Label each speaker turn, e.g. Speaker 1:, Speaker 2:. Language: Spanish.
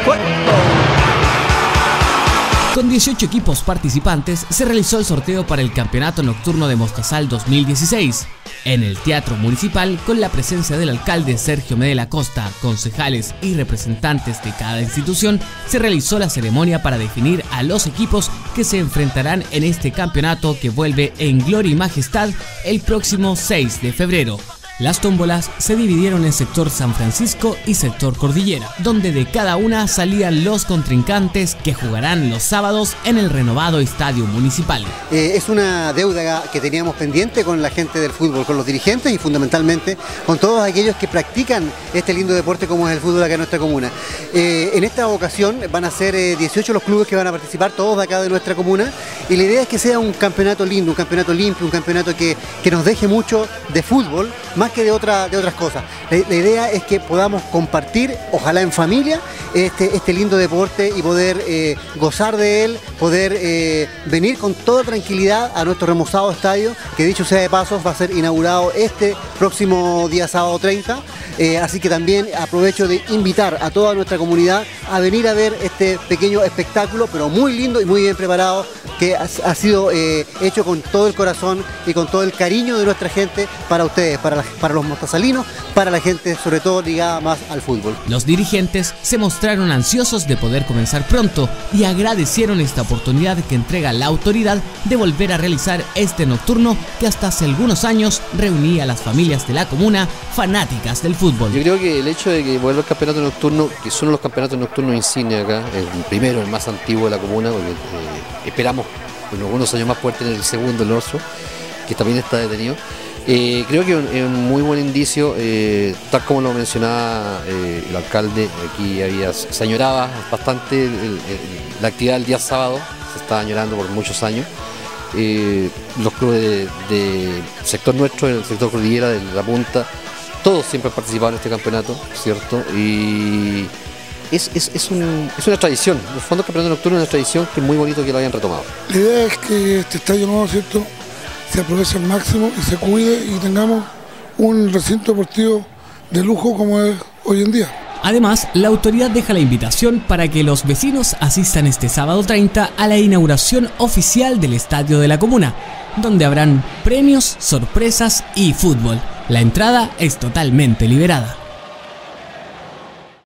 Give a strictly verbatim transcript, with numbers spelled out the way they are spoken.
Speaker 1: ¡Fuego!
Speaker 2: Con dieciocho equipos participantes se realizó el sorteo para el Campeonato Nocturno de Mostazal dos mil dieciséis. En el Teatro Municipal, con la presencia del alcalde Sergio Medel Acosta, concejales y representantes de cada institución, se realizó la ceremonia para definir a los equipos que se enfrentarán en este campeonato que vuelve en gloria y majestad el próximo seis de febrero. Las tómbolas se dividieron en sector San Francisco y sector Cordillera, donde de cada una salían los contrincantes que jugarán los sábados en el renovado Estadio Municipal.
Speaker 1: Eh, es una deuda que teníamos pendiente con la gente del fútbol, con los dirigentes y fundamentalmente con todos aquellos que practican este lindo deporte como es el fútbol acá en nuestra comuna. Eh, en esta ocasión van a ser eh, dieciocho los clubes que van a participar, todos de acá de nuestra comuna, y la idea es que sea un campeonato lindo, un campeonato limpio, un campeonato que, que nos deje mucho de fútbol, más que de, otra, de otras cosas. La, la idea es que podamos compartir, ojalá en familia, este, este lindo deporte y poder eh, gozar de él, poder eh, venir con toda tranquilidad a nuestro remozado estadio, que dicho sea de paso va a ser inaugurado este próximo día sábado treinta, eh, así que también aprovecho de invitar a toda nuestra comunidad a venir a ver este pequeño espectáculo, pero muy lindo y muy bien preparado, que ha, ha sido eh, hecho con todo el corazón y con todo el cariño de nuestra gente para ustedes, para, la, para los mostazalinos, para la gente sobre todo ligada más al fútbol.
Speaker 2: Los dirigentes se mostraron ansiosos de poder comenzar pronto y agradecieron esta oportunidad que entrega la autoridad de volver a realizar este nocturno que hasta hace algunos años reunía a las familias de la comuna fanáticas del fútbol.
Speaker 3: Yo creo que el hecho de que vuelva el campeonato nocturno, que son los campeonatos nocturnos insignia acá, el primero, el más antiguo de la comuna, porque eh, esperamos bueno, algunos años más poder tener el segundo, el nuestro, que también está detenido. Eh, creo que es un muy buen indicio, eh, tal como lo mencionaba eh, el alcalde, aquí había, se añoraba bastante el, el, la actividad del día sábado, se estaba añorando por muchos años. Eh, los clubes de, de sector nuestro, el sector Cordillera, de la Punta, todos siempre han participado en este campeonato, ¿cierto? Y es, es, es, un, es una tradición, en el fondo el campeonato nocturno es una tradición que es muy bonito que lo hayan retomado.
Speaker 4: La idea es que este estadio nuevo, ¿cierto?, se aproveche al máximo y se cuide y tengamos un recinto deportivo de lujo como es hoy en día.
Speaker 2: Además, la autoridad deja la invitación para que los vecinos asistan este sábado treinta a la inauguración oficial del estadio de la comuna, donde habrán premios, sorpresas y fútbol. La entrada es totalmente liberada.